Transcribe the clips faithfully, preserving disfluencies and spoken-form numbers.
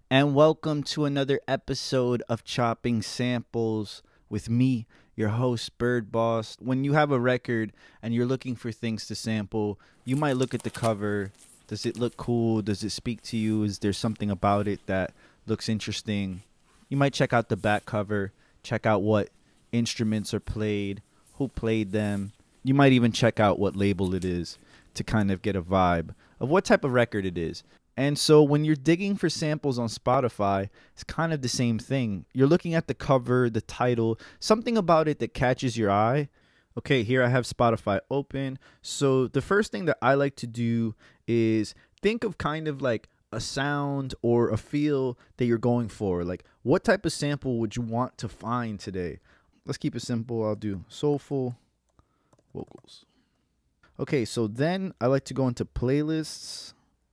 and welcome to another episode of Chopping Samples with me, your host, Bird Boss. When you have a record and you're looking for things to sample, you might look at the cover. Does it look cool? Does it speak to you? Is there something about it that looks interesting? You might check out the back cover, check out what instruments are played, who played them. You might even check out what label it is to kind of get a vibe of what type of record it is. And so when you're digging for samples on Spotify, it's kind of the same thing. You're looking at the cover, the title, something about it that catches your eye. Okay, here I have Spotify open. So the first thing that I like to do is think of kind of like a sound or a feel that you're going for. Like, what type of sample would you want to find today? Let's keep it simple. I'll do soulful vocals. Okay, so then I like to go into playlists.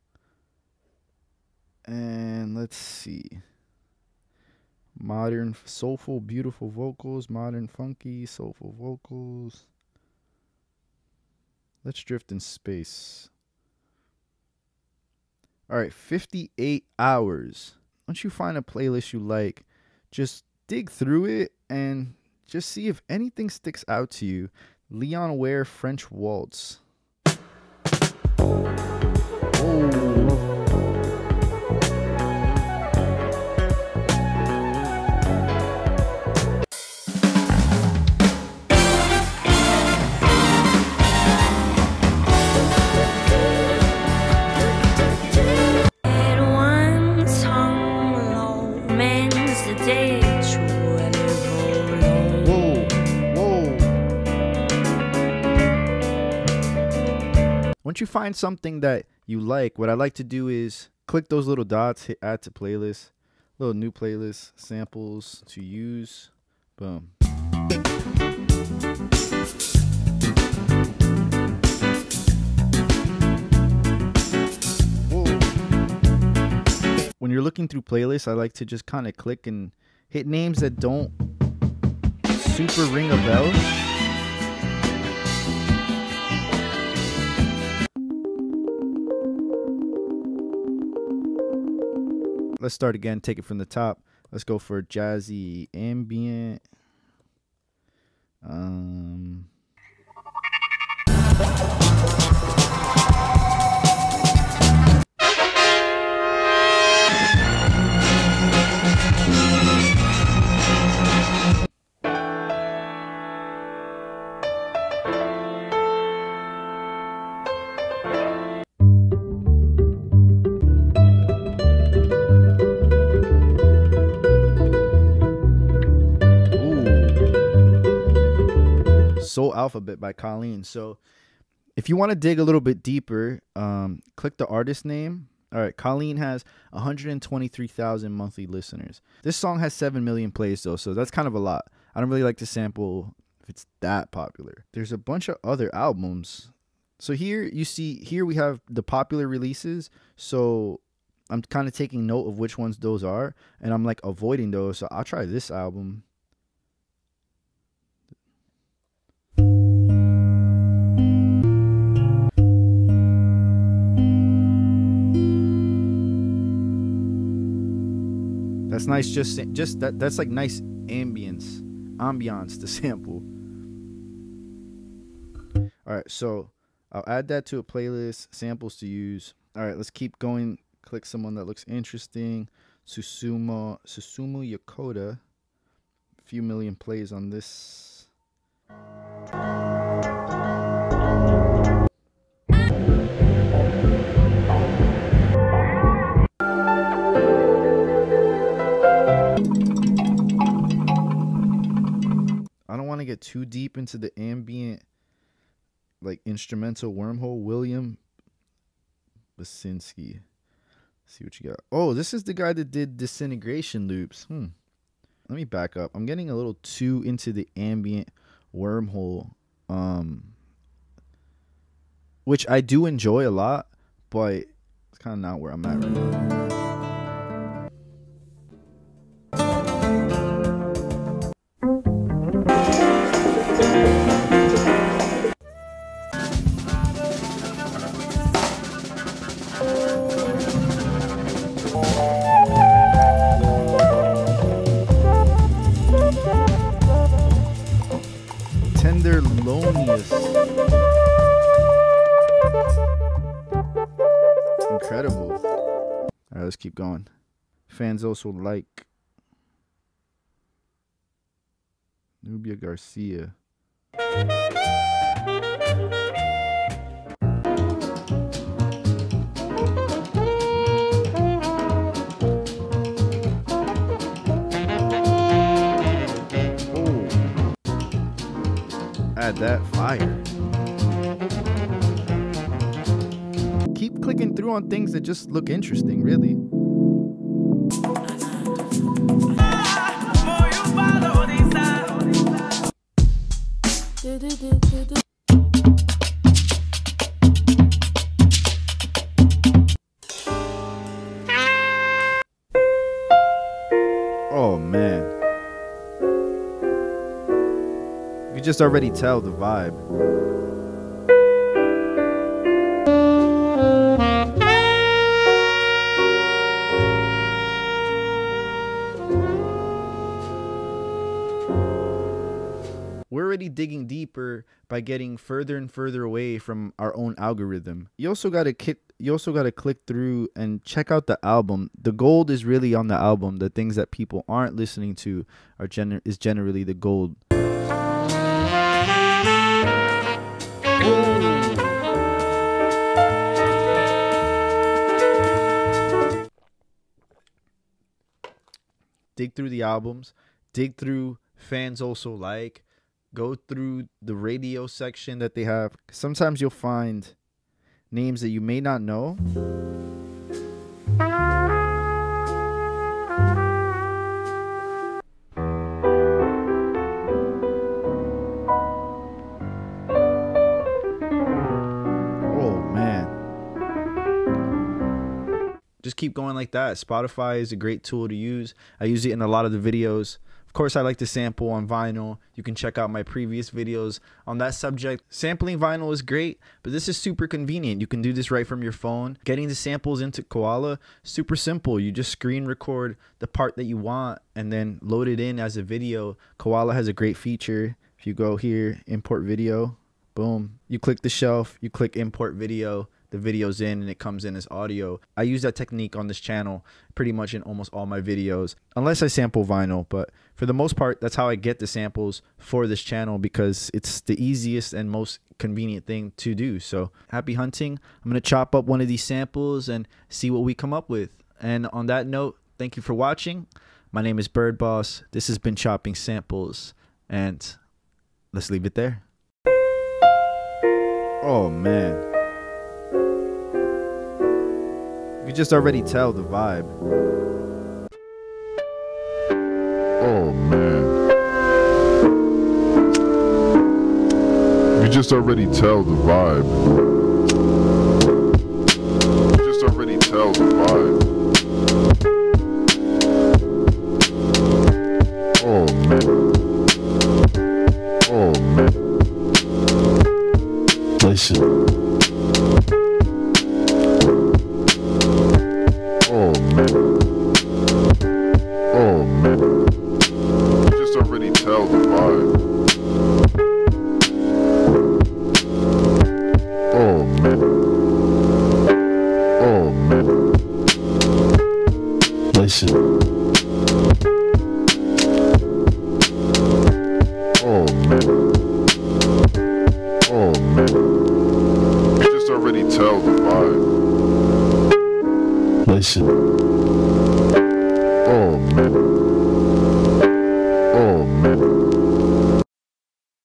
And let's see. Modern, soulful, beautiful vocals. Modern, funky, soulful vocals. Let's drift in space. All right, fifty-eight hours. Once you find a playlist you like, just dig through it and just see if anything sticks out to you. Leon Ware, French Waltz. Oh. Once you find something that you like, what I like to do is click those little dots, hit add to playlist, little new playlist, samples to use. Boom. Whoa. When you're looking through playlists, I like to just kind of click and hit names that don't super ring a bell. Let's start again, take it from the top. Let's go for jazzy ambient. Um, Soul Alphabet by Colleen. So if you want to dig a little bit deeper, um, click the artist name. All right, Colleen has one hundred twenty-three thousand monthly listeners. This song has seven million plays though, so that's kind of a lot. I don't really like to sample if it's that popular. There's a bunch of other albums. So here you see, here we have the popular releases. So I'm kind of taking note of which ones those are, and I'm like avoiding those. So I'll try this album. That's nice. Just, just that. That's like nice ambience, ambiance to sample. All right, so I'll add that to a playlist. Samples to use. All right, let's keep going. Click someone that looks interesting. Susumu, Susumu Yokota. A few million plays on this. I don't want to get too deep into the ambient, like instrumental wormhole. William Basinski. See what you got. Oh, this is the guy that did Disintegration Loops. Hmm. Let me back up. I'm getting a little too into the ambient wormhole, um, which I do enjoy a lot, but it's kind of not where I'm at right now. Tenderlonious. Incredible. All right, let's keep going. Fans also like Nubia Garcia. Add that fire. Keep clicking through on things that just look interesting, really. Oh man. You just already tell the vibe. We're already digging deeper by getting further and further away from our own algorithm. You also gotta kick you also gotta click through and check out the album. The gold is really on the album. The things that people aren't listening to are gener is generally the gold. Dig through the albums, dig through Fans Also Like, go through the radio section that they have. Sometimes you'll find names that you may not know. Just keep going like that. Spotify is a great tool to use. I use it in a lot of the videos. Of course, I like to sample on vinyl. You can check out my previous videos on that subject. Sampling vinyl is great, but this is super convenient. You can do this right from your phone. Getting the samples into Koala, super simple. You just screen record the part that you want and then load it in as a video. Koala has a great feature. If you go here, import video, boom. You click the shelf, you click import video. The video's in and it comes in as audio. I use that technique on this channel pretty much in almost all my videos, unless I sample vinyl. But for the most part, that's how I get the samples for this channel because it's the easiest and most convenient thing to do. So happy hunting. I'm going to chop up one of these samples and see what we come up with. And on that note, thank you for watching. My name is Bird Boss. This has been Chopping Samples, and let's leave it there. Oh man. You just already tell the vibe. Oh man. You just already tell the vibe. You just already tell the vibe. Oh man. Oh man. Listen. Oh man. Oh man. You just already tell the vibe. Oh man. Oh man. Listen. Oh man. Oh man. You just already tell the vibe. Listen.